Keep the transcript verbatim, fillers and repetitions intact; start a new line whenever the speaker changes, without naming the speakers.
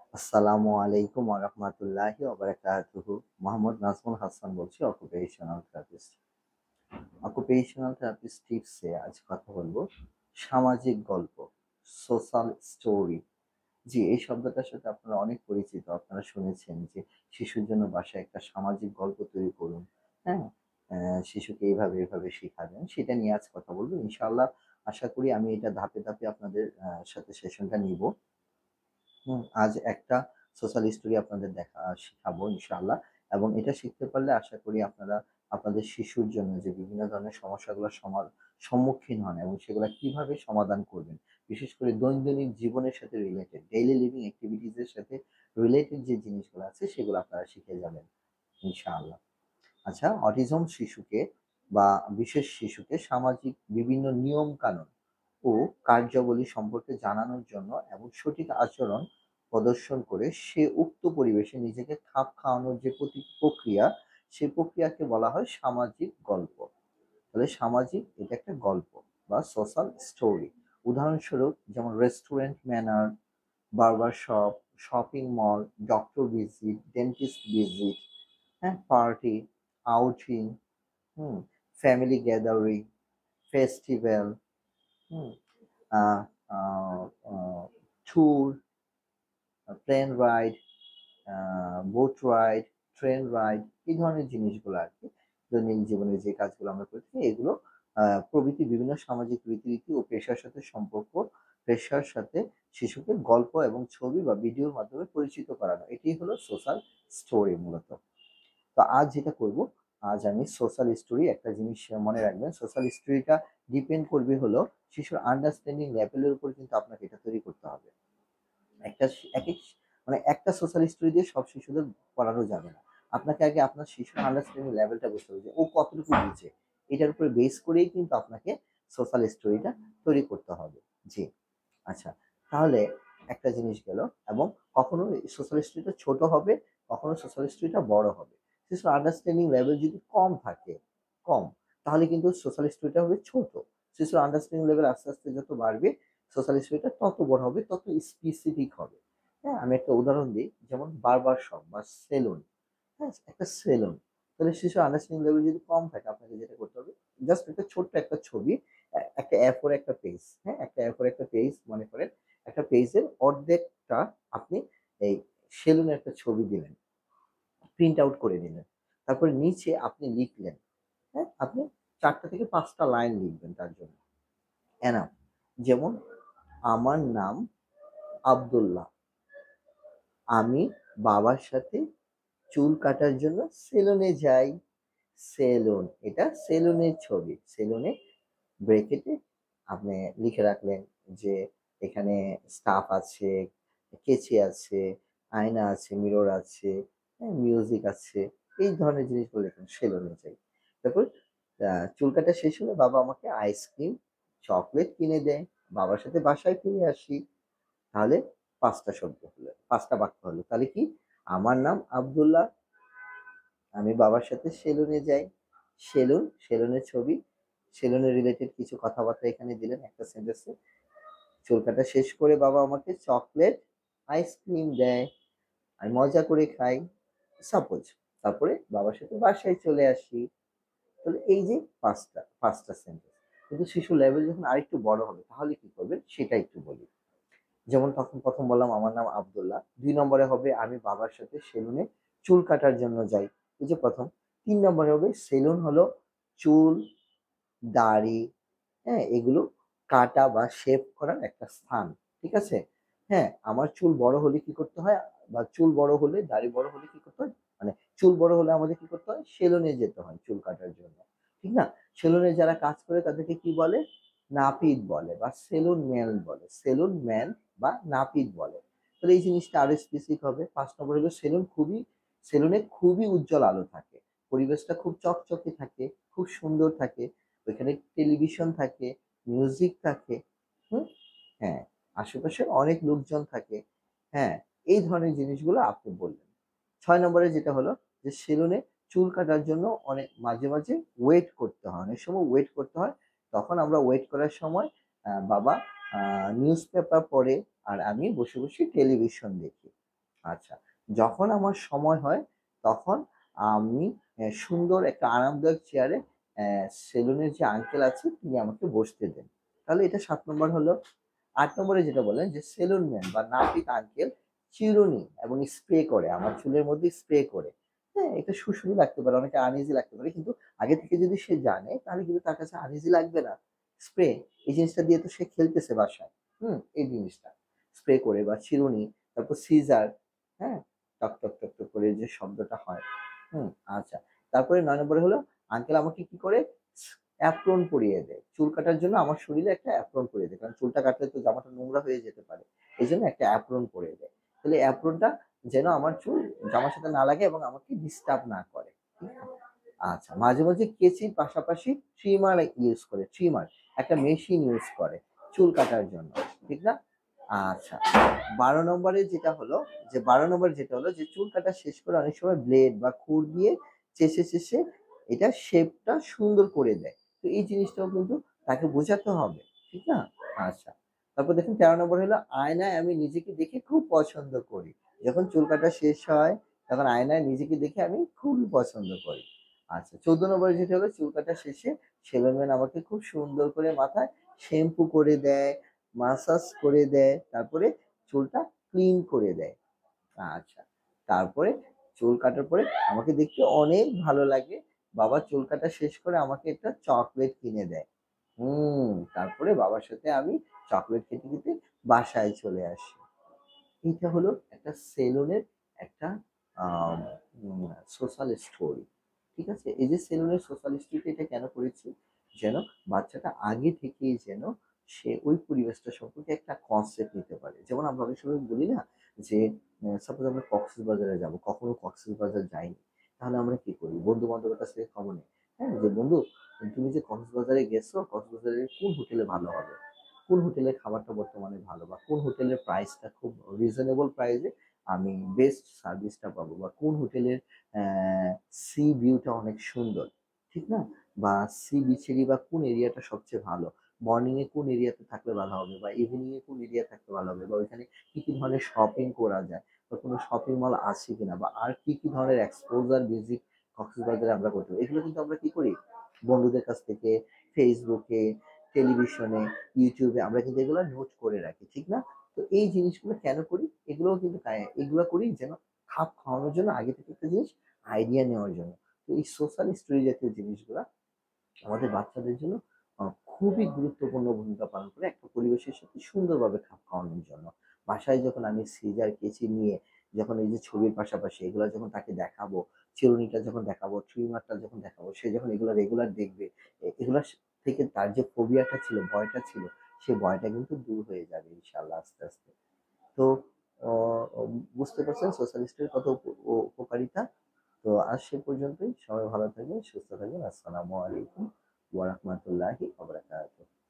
আসসালামু আলাইকুম ওয়া রাহমাতুল্লাহি ওয়া বারাকাতুহু। মোহাম্মদ নাজমুল হাসান বলছি, অকুপেশনাল থেরাপিস্ট। অকুপেশনাল থেরাপিস্ট টিপসে আজ কথা বলবো সামাজিক গল্প, সোশ্যাল স্টোরি। জি, এই শব্দটার সাথে আপনারা অনেক পরিচিত। আপনারা শুনেছেন যে শিশুর জন্য বাসায় একটা সামাজিক গল্প তৈরি করুন। হ্যাঁ? অ্যা শিশুকে এইভাবে, এভাবে শিখাবেন। সেটা নিয়ে আজ কথা বলবো। ইনশাআল্লাহ আশা করি আমি এটা ধাপে, ধাপে আপনাদের আ সাথে সেশনটা নিবো। হুম, আজ একটা সোশ্যাল স্টোরি আপনাদের দেখা শিখাবো ইনশাআল্লাহ, এবং এটা শিখতে পারলে আশা করি আপনারা আপনাদের শিশুর জন্য যে বিভিন্ন ধরনের সমস্যাগুলোর সমা সম্মুখীন হন এবং সেগুলা কিভাবে সমাধান করবেন। বিশেষ করে দৈনন্দিন জীবনের সাথে রিলেটেড, ডেইলি লিভিং এক্টিভিটিস এর সাথে রিলেটেড যে জিনিসগুলো আছে সেগুলো আপনারা শিখে যাবেন ইনশাআল্লাহ। আচ্ছা, অটিজম শিশুকে বা বিশেষ শিশুকে সামাজিক বিভিন্ন নিয়ম কানুন ও কার্যাবলী সম্পর্কে জানানোর জন্য এবং সঠিক আচরণ প্রদর্শন করে সে উক্ত পরিবেশে নিজেকে খাপ খাওয়ানোর যে প্রতি প্রক্রিয়া, সেই প্রক্রিয়াকে বলা হয় সামাজিক গল্প। তাহলে সামাজিক এটা একটা গল্প বা সোশ্যাল স্টোরি। উদাহরণস্বরূপ যেমন restaurant manner, barber shop, shopping mall, doctor visit, dentist visit, হ্যাঁ? Party, outing, hmm? Family gathering, festival, hmm? Uh uh uh tour, a plane ride, a boat ride, train ride, এই ধরনের জিনিসগুলো আরকি। দৈনন্দিন জীবনে যে কাজগুলো আমরা করে থাকি এগুলো আ প্রভৃতি বিভিন্ন সামাজিক রীতিনীতি ও পেশার সাথে সম্পর্ক, পেশার সাথে শিশুকে গল্প এবং ছবি বা ভিডিওর মাধ্যমে পরিচিত করানো। এটিই হলো সোশ্যাল স্টোরি মূলত। তো আজ যেটা করব, আজ আমি সোশ্যাল স্টোরি একটা জিনিস মনে রাখবেন, সোশ্যাল স্টোরিটা ডিপেন্ড করবে হলো শিশুর আন্ডারস্ট্যান্ডিং লেভেলের উপর কিন্তু আপনাকে এটা তৈরি করতে হবে। একটা স একেক মানে একটা সোশ্যাল স্টোরি দিয়ে সব শিশুদের পড়ানো যাবে না। আপনাকে আগে আপনার শিশুর আন্ডারস্ট্যান্ডিং লেভেলটা বুঝতে হবে যে ও কতটুকু বুঝে। এটার উপরে বেস করেই কিন্তু আপনাকে সোশ্যাল স্টোরিটা তৈরি করতে হবে। জি, আচ্ছা। তাহলে একটা জিনিস গেল, এবং কখনো সোশ্যাল স্টোরিটা ছোট হবে, কখনো সোশ্যাল স্টোরিটা বড় হবে। শিশুর আন্ডারস্ট্যান্ডিং লেভেল যদি কম থাকে, কম, তাহলে কিন্তু সোশ্যাল স্টোরিটা হবে ছোট। শিশুর আন্ডারস্ট্যান্ডিং লেভেল আস্তে, আস্তে যত বাড়বে, সোশ্যাল স্টোরিটা তত বড় হবে, তত স্পেসিফিক হবে। হ্যাঁ? আমি একটা উদাহরণ দিই, যেমন বার্বার শপ বা সেলুন। হ্যাঁ? একটা সেলুন। তাহলে শিশুর আন্ডারস্ট্যান্ডিং লেভেল যদি কম থাকে, আপনাকে যেটা করতে হবে, জাস্ট একটা ছোট্ট একটা ছবি, এ একটা এ ফোর একটা পেজ, হ্যাঁ? একটা এ ফোর একটা পেজ মনে করেন, একটা পেজের অর্ধেকটা আপনি এই সেলুনের একটা ছবি দিলেন, প্রিন্ট আউট করে নিলেন। তারপরে নিচে আপনি লিখলেন, হ্যাঁ? আপনি চার টা থেকে পাঁচ টা লাইন লিখবেন তার জন্য। এনাফ। যেমন, আমার নাম আব্দুল্লাহ। আমি বাবার সাথে চুল কাটার জন্য সেলুনে যাই। সেলুন, এটা সেলুনের ছবি। সেলুনে ব্রেকেটে আপনি লিখে রাখলেন যে এখানে স্টাফ আছে, কেচি আছে, আয়না আছে, মিরর আছে, হ্যাঁ? মিউজিক আছে। এই ধরনের জিনিসগুলো লিখুন, সেলুনে যাই। তারপর আ চুল কাটা শেষ হলে বাবা আমাকে আইসক্রিম, চকোলেট কিনে দেয়। বাবার সাথে বাসায় ফিরে আসি। তাহলে পাঁচ টা শব্দ হলো, পাঁচ টা বাক্য হলো। তাহলে কি? আমার নাম আব্দুল্লাহ, আমি বাবার সাথে সেলুনে যাই। সেলুন, সেলুনের ছবি, সেলুনের রিলেটেড কিছু কথাবার্তা এখানে দিলেন একটা সেন্টেন্সে। চুল কাটা শেষ করে বাবা আমাকে চকলেট, আইসক্রিম দেয়। আমি মজা করে খাই। সাপোজ। তারপরে বাবার সাথে বাসায় চলে আসি। তাহলে এই যে পাঁচ টা, পাঁচ টা সেন্টেন্স। কিন্তু শিশুর লেভেল যখন আরেকটু বড় হবে তাহলে কি করবেন সেটা একটু বলি। যেমন তখন প্রথম বললাম আমার নাম আব্দুল্লাহ। দুই নম্বরে হবে আমি বাবার সাথে সেলুনে চুল কাটার জন্য যাই। এই যে প্রথম। তিন নম্বরে হবে সেলুন হলো চুল, দাড়ি, হ্যাঁ? এগুলো কাটা বা শেভ করার একটা স্থান। ঠিক আছে? হ্যাঁ, আমার চুল বড় হলে কি করতে হয়? বা চুল বড় হলে, দাড়ি বড় হলে কি করতে হয়? মানে চুল বড় হলে আমাদের কি করতে হয়? সেলুনে যেতে হয় চুল কাটার জন্য। ঠিক না? সেলুনে যারা কাজ করে তাদেরকে কি বলে? নাপিত বলে বা সেলুন ম্যান বলে। সেলুন ম্যান বা নাপিত বলে। তাহলে এই জিনিসটা আরো স্পেসিফিক হবে। পাঁচ নম্বর হলো সেলুন খুবই সেলুনে খুবই উজ্জ্বল আলো থাকে। পরিবেশটা খুব চকচকে থাকে, খুব সুন্দর থাকে। ওইখানে টেলিভিশন থাকে, মিউজিক থাকে, হুম? হ্যাঁ, আশেপাশে অনেক লোকজন থাকে। হ্যাঁ, এই ধরনের জিনিসগুলো আপনি বললেন। ছয় নম্বরে যেটা হলো যে সেলুনে চুল কাটার জন্য অনেক মাঝে, মাঝে ওয়েট করতে হয়। অনেক সময় ওয়েট করতে হয়। তখন আমরা ওয়েট করার সময় আ বাবা আ নিউজপেপার পড়ে আর আমি বসে, বসে টেলিভিশন দেখি। আচ্ছা, যখন আমার সময় হয় তখন আমি আহ, সুন্দর একটা আরামদায়ক চেয়ারে সেলুনের যে আঙ্কেল আছে তিনি আমাকে বসতে দেন। তাহলে এটা সাত নম্বর হলো। আট নম্বরে যেটা বললেন যে সেলুন ম্যান বা নাপিত আঙ্কেল চিরুনি এবং স্প্রে করে আমার চুলের মধ্যে স্প্রে করে। হ্যাঁ, এটা সুশুরু লাগতে পারে, অনেকে আনইজি লাগতে পারে, কিন্তু আগে থেকে যদি সে জানে তাহলে কিন্তু তার কাছে আনইজি লাগবে না। স্প্রে, এই জিনিসটা দিয়ে তো সে খেলতেছে বাসায়। হুম, এই জিনিসটা স্প্রে করে বা চিরুনি, তারপর সিজার, হ্যাঁ, টক টক টক টক করে যে শব্দটা হয়। হুম, আচ্ছা। তারপরে নয় নম্বরে হলো আঙ্কেল আমাকে কি করে অ্যাপ্রন পরিয়ে দেয় চুল কাটার জন্য। আমার শরীরে একটা অ্যাপ্রন পরিয়ে দেয়, কারণ চুলটা কাটলে তো জামাটা নোংরা হয়ে যেতে পারে, এই জন্য একটা অ্যাপ্রন পরিয়ে দেয়। তাহলে অ্যাপ্রনটা যেন আমার চুল জামার সাথে না লাগে এবং আমাকে ডিস্টার্ব না করে। ঠিক আছে? আচ্ছা, মাঝে মাঝে কেচির পাশাপাশি ট্রিমার ইউজ করে, ট্রিমার একটা মেশিন ইউজ করে চুল কাটার জন্য, ঠিক না? আচ্ছা, বারো নম্বরে যেটা হলো, যে বারো নম্বরে যেটা হলো যে চুল কাটা শেষ করে অনেক সময় ব্লেড বা খুর দিয়ে চেষে চেষে এটা শেপটা সুন্দর করে দেয়। তো এই জিনিসটাও কিন্তু তাকে বোঝাতে হবে, ঠিক না? আচ্ছা, তারপর দেখুন তেরো নম্বর হলো আয়নায় আমি নিজেকে দেখে খুব পছন্দ করি। যখন চুল কাটা শেষ হয় তখন আয়নায় নিজেকে দেখে আমি খুব পছন্দ করি। আচ্ছা, চোদ্দ নম্বরে যেটা হলো চুল কাটা শেষে সেলুনম্যান আমাকে খুব সুন্দর করে মাথায় শ্যাম্পু করে দেয়, মাসাজ করে দেয়, তারপরে চুলটা ক্লিন করে দেয়। আচ্ছা, তারপরে চুল কাটার পরে আমাকে দেখতে অনেক ভালো লাগে। বাবা চুল কাটা শেষ করে আমাকে একটা চকলেট কিনে দেয়। হুম, তারপরে বাবার সাথে আমি চকলেট খেতে খেতে বাসায় চলে আসি। এইটা হলো একটা সেলুনের একটা সোশ্যাল স্টোরি। ঠিক আছে, এই যে সেলুনের সোশ্যাল স্টোরিটা এটা কেন করেছি, যেন বাচ্চাটা আগে থেকেই যেন সে ওই পরিবেশটা সম্পর্কে একটা কনসেপ্ট নিতে পারে। যেমন আমরা অনেক সময় বলি না যে সাপোজ আমরা কক্সবাজারে যাব, কখনো কক্সবাজার যাইনি, তাহলে আমরা কি করি, বন্ধু বান্ধবের কাছ থেকে খবর নিই। হ্যাঁ, যে বন্ধু তুমি যে কক্সবাজারে গেছো, কক্সবাজারে কোন হোটেলে ভালো হবে, কোন হোটেলের খাবারটা বর্তমানে ভালো, বা কোন হোটেলের প্রাইসটা খুব রিজনেবল প্রাইসে আমি বেস্ট সার্ভিসটা পাবো, বা কোন হোটেলের সি ভিউটা অনেক সুন্দর, ঠিক না? বা সি বিচেরই বা কোন এরিয়াটা সবচেয়ে ভালো, মর্নিং এ কোন এরিয়াতে থাকলে ভালো হবে, বা ইভিনিং এ কোন এরিয়া থাকলে ভালো হবে, বা ওইখানে কি কি ধরনের শপিং করা যায়, বা কোনো শপিং মল আছে কিনা, বা আর কি কি ধরনের এক্সপোজার ভিজিট কক্সবাজারে আমরা করতে পারি। এগুলো কিন্তু আমরা কি করি, বন্ধুদের কাছ থেকে, ফেসবুকে, টেলিভিশনে, ইউটিউবে আমরা কিন্তু এগুলো নোট করে রাখি, ঠিক না? তো এই জিনিসগুলো কেন করি, এগুলোও কিন্তু কায়- এগুলো করি যেন খাপ খাওয়ানোর জন্য, আগে থেকে একটা জিনিস আইডিয়া নেওয়ার জন্য। তো এই সোশ্যাল স্টোরি জাতীয় জিনিসগুলা আমাদের বাচ্চাদের জন্য আহ, খুবই গুরুত্বপূর্ণ ভূমিকা পালন করে একটা পরিবেশের সাথে সুন্দরভাবে খাপ খাওয়ানোর জন্য। বাসায় যখন আমি সিজার কেচি নিয়ে যখন এই যে ছবির পাশাপাশি এগুলো যখন তাকে দেখাবো, চিরুনিটা যখন দেখাবো, ট্রিমারটা যখন দেখাবো, সে যখন এগুলো রেগুলার দেখবে, এ- এগুলা থেকে তার যে ফোবিয়াটা ছিল, ভয়টা ছিল, সে ভয়টা কিন্তু দূর হয়ে যাবে ইনশাল্লাহ আস্তে আস্তে। তো আহ, বুঝতে পারছেন সোশ্যাল স্টোরির কত উপ- ও- উপকারিতা। তো আজ সে পর্যন্তই, সবাই ভালো থাকবেন, সুস্থ থাকবেন। আসসালামু আলাইকুম ওয়া রাহমাতুল্লাহি ওয়া বারাকাতুহু।